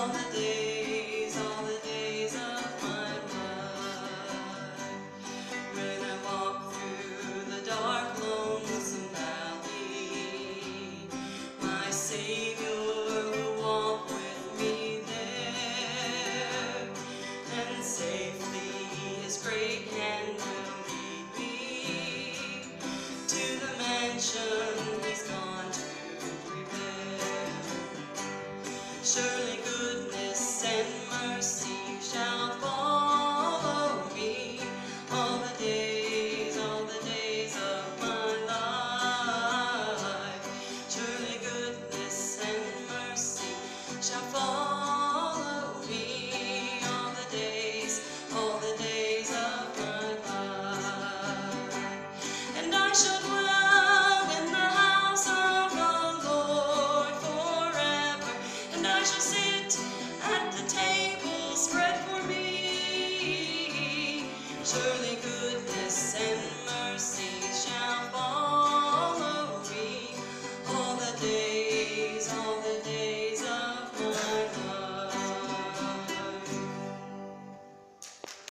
all the days of my life. When I walk through the dark, lonesome valley, my Savior will walk with me there, and safely His great hand will lead me to the mansion He's gone to prepare. Surely goodness and mercy shall follow me all the days of my life. Surely goodness and mercy shall follow me all the days of my life. And I shall dwell in the house of the Lord forever, and I shall sit at the table spread for me. Surely